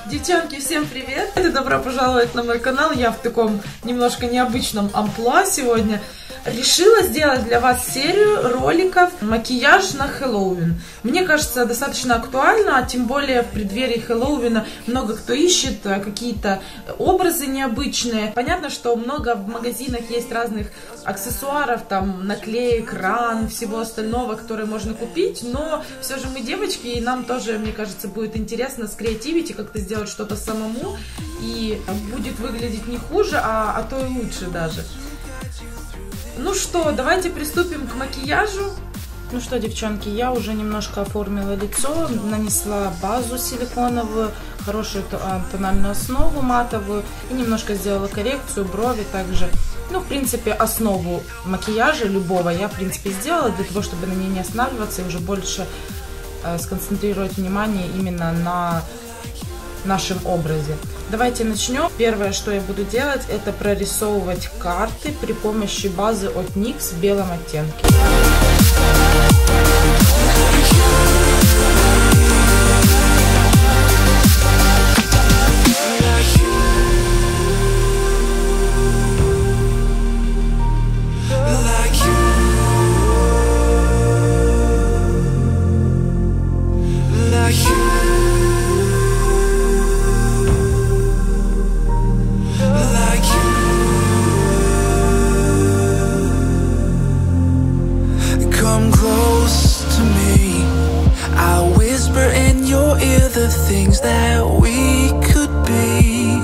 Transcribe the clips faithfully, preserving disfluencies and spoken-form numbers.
Девчонки, всем привет! И добро пожаловать на мой канал. Я в таком немножко необычном амплуа сегодня. Решила сделать для вас серию роликов макияж на Хэллоуин. Мне кажется, достаточно актуально, а тем более в преддверии Хэллоуина много кто ищет какие-то образы необычные. Понятно, что много в магазинах есть разных аксессуаров, там наклеек, ран, всего остального, которые можно купить, но все же мы девочки, и нам тоже, мне кажется, будет интересно скреативить и как-то сделать что-то самому, и будет выглядеть не хуже, а, а то и лучше даже. Ну что, давайте приступим к макияжу. Ну что, девчонки, я уже немножко оформила лицо, нанесла базу силиконовую, хорошую тональную основу матовую и немножко сделала коррекцию, брови также. Ну, в принципе, основу макияжа любого я, в принципе, сделала для того, чтобы на ней не останавливаться и уже больше э, сконцентрировать внимание именно на нашем образе. Давайте начнем. Первое, что я буду делать, это прорисовывать карты при помощи базы от никс в белом оттенке. The things that we could be,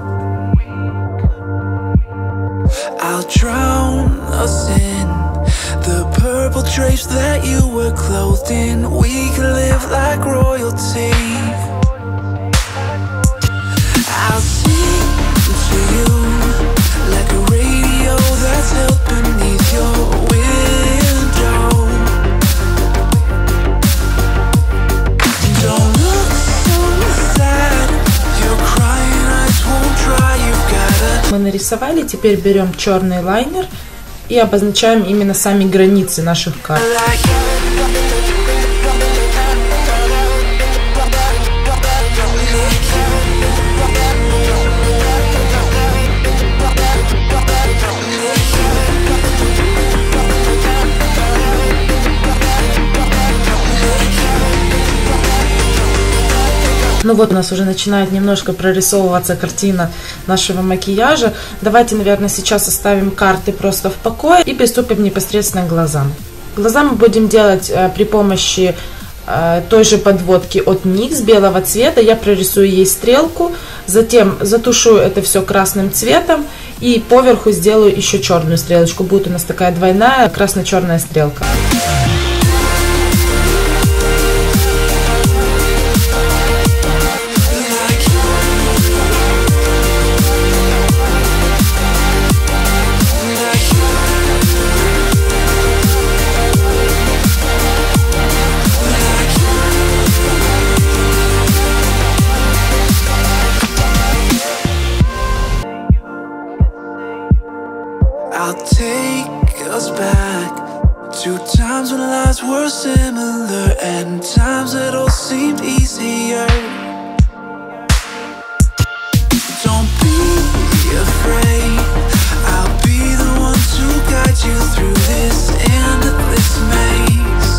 I'll drown us in the purple drapes that you were clothed in. We could live like royalty. I'll sing to you like a radio that's held beneath your window. Don't Мы нарисовали, теперь берем черный лайнер и обозначаем именно сами границы наших карт. Ну вот у нас уже начинает немножко прорисовываться картина нашего макияжа. Давайте, наверное, сейчас оставим карты просто в покое и приступим непосредственно к глазам. Глаза мы будем делать э, при помощи э, той же подводки от никс белого цвета. Я прорисую ей стрелку, затем затушую это все красным цветом и поверху сделаю еще черную стрелочку. Будет у нас такая двойная красно-черная стрелка. I'll take us back to times when lives were similar and times that all seemed easier. Don't be afraid, I'll be the one to guide you through this endless maze.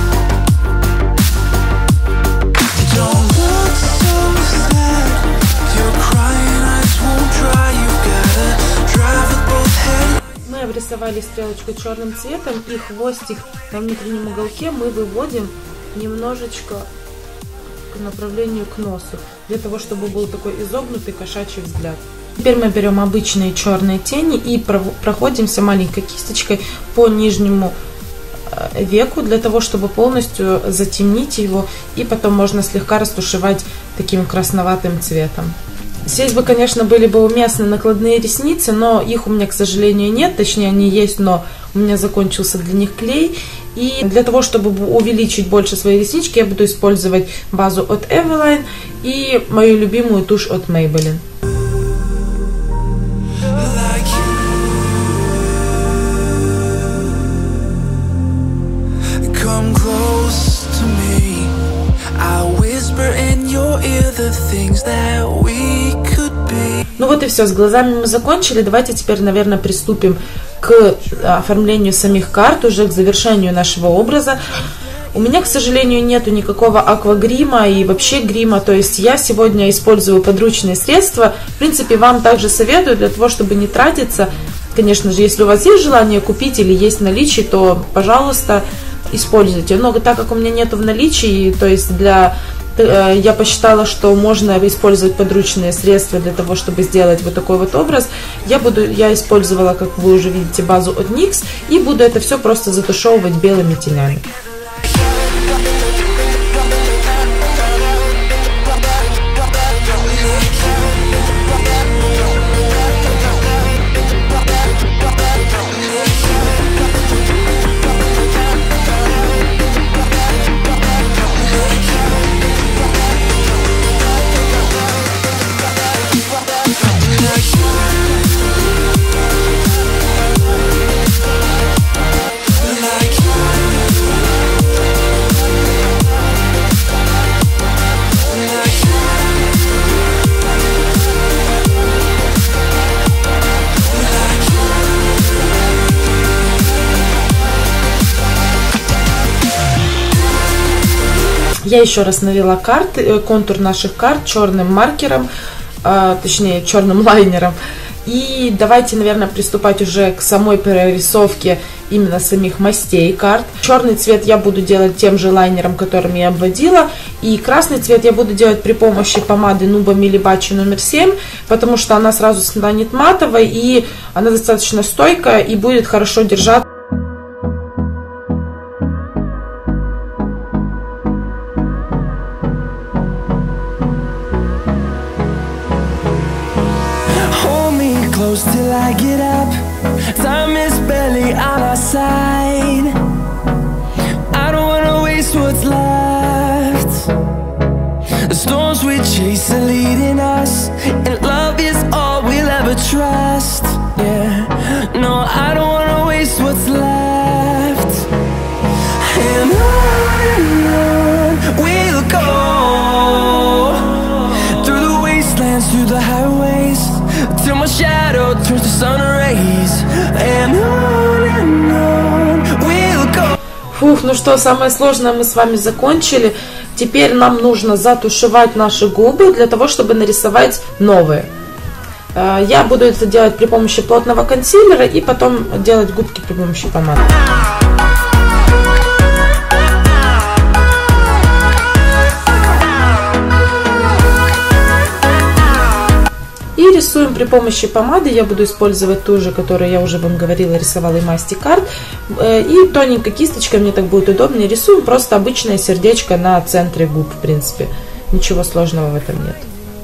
Don't look so sad, your crying eyes won't dry. You've gotta drive with both heads. Мы обрисовали стрелочку черным цветом, и хвостик на внутреннем уголке мы выводим немножечко к направлению к носу, для того, чтобы был такой изогнутый кошачий взгляд. Теперь мы берем обычные черные тени и проходимся маленькой кисточкой по нижнему веку, для того, чтобы полностью затемнить его, и потом можно слегка растушевать таким красноватым цветом. Здесь бы, конечно, были бы уместны накладные ресницы, но их у меня, к сожалению, нет. Точнее, они есть, но у меня закончился для них клей. И для того, чтобы увеличить больше свои реснички, я буду использовать базу от Eveline и мою любимую тушь от Maybelline. Come close to me, I whisper in your ear the things that we could be. Ну вот и все, с глазами мы закончили. Давайте теперь, наверное, приступим к оформлению самих карт, уже к завершению нашего образа. У меня, к сожалению, нету никакого аквагрима и вообще грима, то есть я сегодня использую подручные средства. В принципе, вам также советую для того, чтобы не тратиться. Конечно же, если у вас есть желание купить или есть в наличии, то, пожалуйста, используйте. Но так как у меня нету в наличии, то есть для... я посчитала, что можно использовать подручные средства для того, чтобы сделать вот такой вот образ. Я, буду, я использовала, как вы уже видите, базу от никс и буду это все просто затушевывать белыми тенями. Я еще раз навела карты, контур наших карт черным маркером, точнее черным лайнером. И давайте, наверное, приступать уже к самой прорисовке именно самих мастей карт. Черный цвет я буду делать тем же лайнером, которым я обводила. И красный цвет я буду делать при помощи помады Nubo Milibaci номер семь, потому что она сразу станет матовой, и она достаточно стойкая и будет хорошо держать. Close till I get up. Time is barely on our side. I don't wanna waste what's left. The storms we chase are leading us, and love is all we'll ever trust. Yeah, no, I don't wanna waste what's left. And on and on we'll go, through the wastelands, through the highways, till my shadow turns to sun rays, and on and on we'll go. Фух, ну что, самое сложное мы с вами закончили. Теперь нам нужно затушевать наши губы для того, чтобы нарисовать новые. Я буду это делать при помощи плотного консилера и потом делать губки при помощи помады. И рисуем при помощи помады. Я буду использовать ту же, которую я уже вам говорила, рисовала и мастикард. И тоненькой кисточкой, мне так будет удобнее, рисуем просто обычное сердечко на центре губ, в принципе. Ничего сложного в этом нет.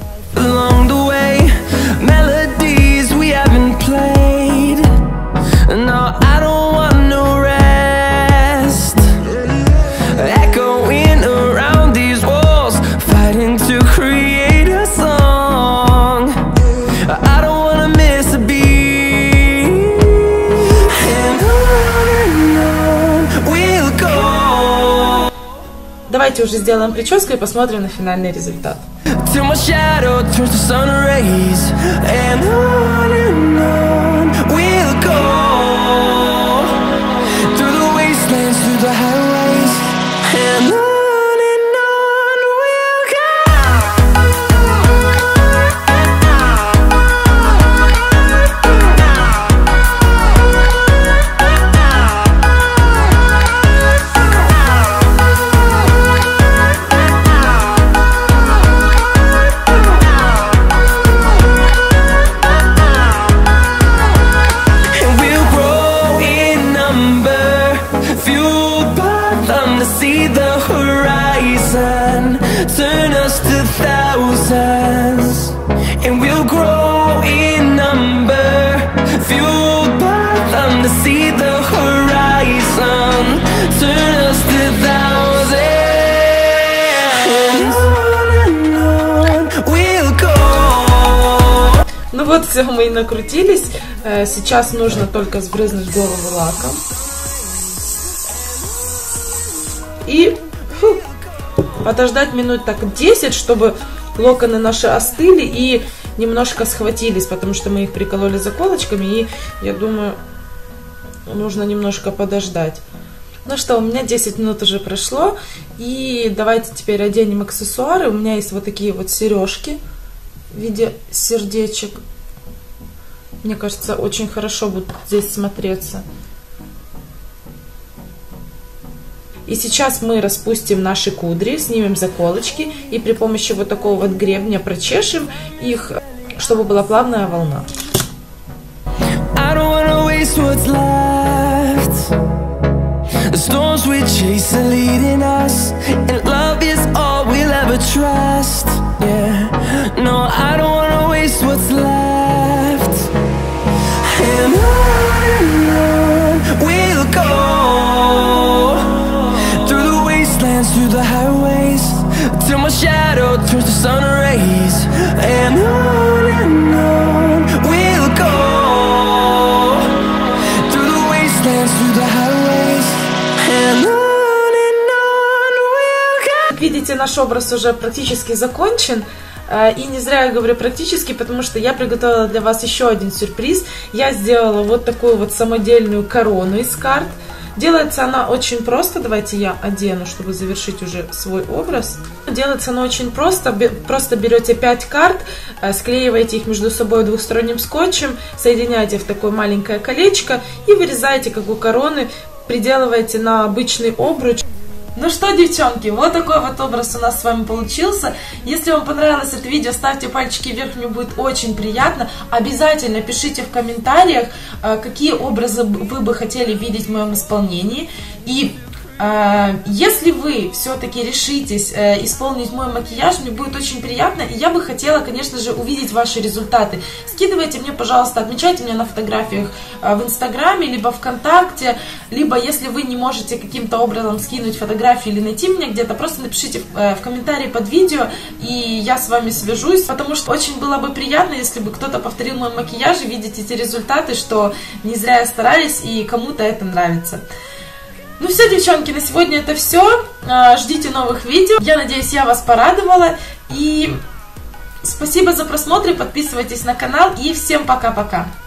Давайте уже сделаем прическу и посмотрим на финальный результат. See the horizon turn us to thousands, and we'll grow in number, fueled by them to see the horizon turn us to thousands, and on and on we'll go. Ну вот, все, мы и накрутились. Сейчас нужно только сбрызнуть голову лаком. И фу, подождать минут так десять, чтобы локоны наши остыли и немножко схватились, потому что мы их прикололи заколочками, и я думаю, нужно немножко подождать. Ну что, у меня десять минут уже прошло, и давайте теперь оденем аксессуары. У меня есть вот такие вот сережки в виде сердечек. Мне кажется, очень хорошо будут здесь смотреться. И сейчас мы распустим наши кудри, снимем заколочки и при помощи вот такого вот гребня прочешем их, чтобы была плавная волна. The storms we chase are leading us, and love is all we'll ever trust. Yeah, no, I don't wanna waste what's left. And on and on we'll go, through the wastelands, through the highways, till my shadow turns to sun rays. And on and on we'll go, through the wastelands, through the highways. Как видите, наш образ уже практически закончен. И не зря я говорю практически, потому что я приготовила для вас еще один сюрприз. Я сделала вот такую вот самодельную корону из карт. Делается она очень просто. Давайте я одену, чтобы завершить уже свой образ. Делается она очень просто. Просто берете пять карт, склеиваете их между собой двухсторонним скотчем, соединяете в такое маленькое колечко и вырезаете, как у короны, приделываете на обычный обруч. Ну что, девчонки, вот такой вот образ у нас с вами получился. Если вам понравилось это видео, ставьте пальчики вверх, мне будет очень приятно. Обязательно пишите в комментариях, какие образы вы бы хотели видеть в моем исполнении. И если вы все-таки решитесь исполнить мой макияж, мне будет очень приятно, и я бы хотела, конечно же, увидеть ваши результаты. Скидывайте мне, пожалуйста, отмечайте меня на фотографиях в Инстаграме, либо ВКонтакте, либо если вы не можете каким-то образом скинуть фотографии или найти меня где-то, просто напишите в комментарии под видео, и я с вами свяжусь, потому что очень было бы приятно, если бы кто-то повторил мой макияж и видеть эти результаты, что не зря я стараюсь и кому-то это нравится. Ну все, девчонки, на сегодня это все. Ждите новых видео. Я надеюсь, я вас порадовала. И спасибо за просмотр, подписывайтесь на канал. И всем пока-пока.